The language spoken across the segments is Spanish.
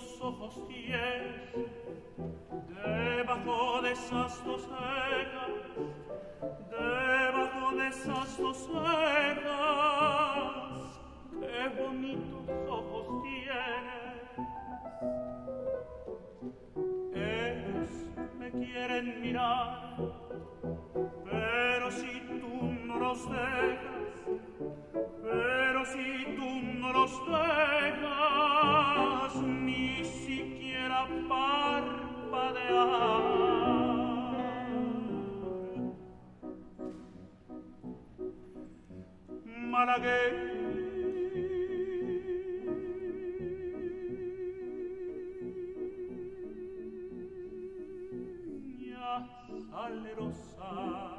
tus ojos tienes debajo de esas dos cejas, debajo de esas dos cejas, qué bonitos ojos tienes. Ellos me quieren mirar, pero si tú no los dejas, pero si tú no los dejas, ni siquiera parpadear. Malagueña salerosa,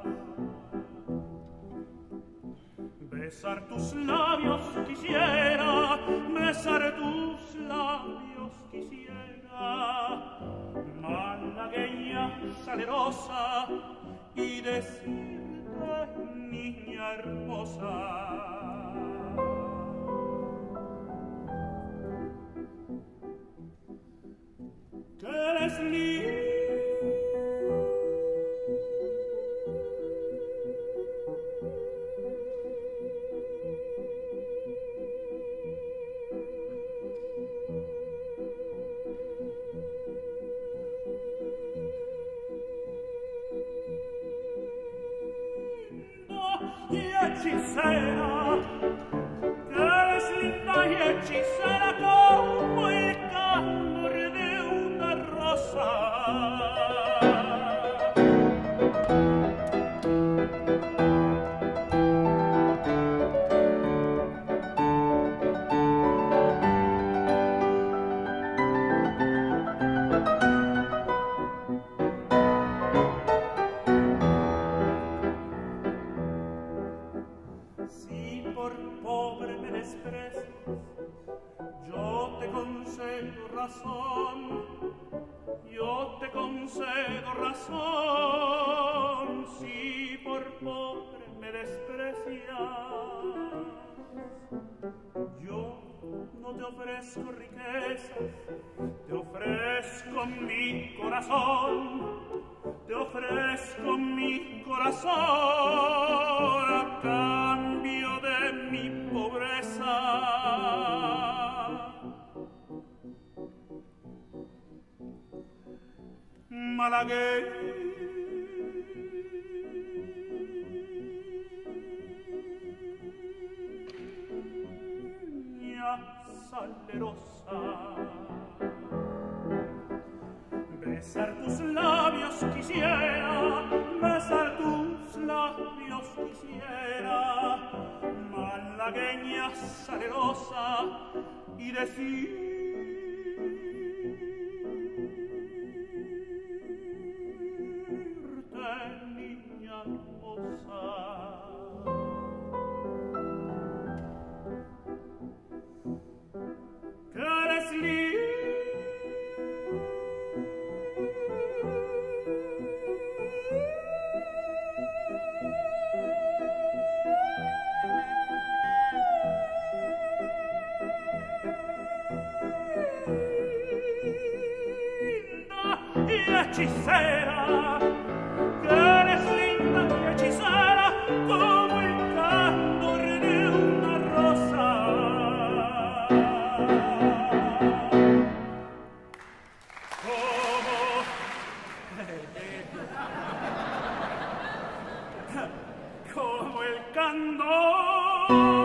besar tus labios quisiera, besar tus labios quisiera, malagueña salerosa, y decirte, niña hermosa, que eres linda. Y hechicera, que eres linda y hechicera como el candor de una rosa. Si por pobre me desprecias, yo te concedo razón, yo te concedo razón. Si por pobre me desprecias, yo no te ofrezco riquezas, te ofrezco mi corazón, te ofrezco mi corazón a cambio de mi pobreza. Malagueña salerosa, besar tus labios quisiera, besar tus labios quisiera, malagueña salerosa, y decirte, niña hermosa, que eres linda. Y hechicera, que eres linda y hechicera como el candor de una rosa. Como el candor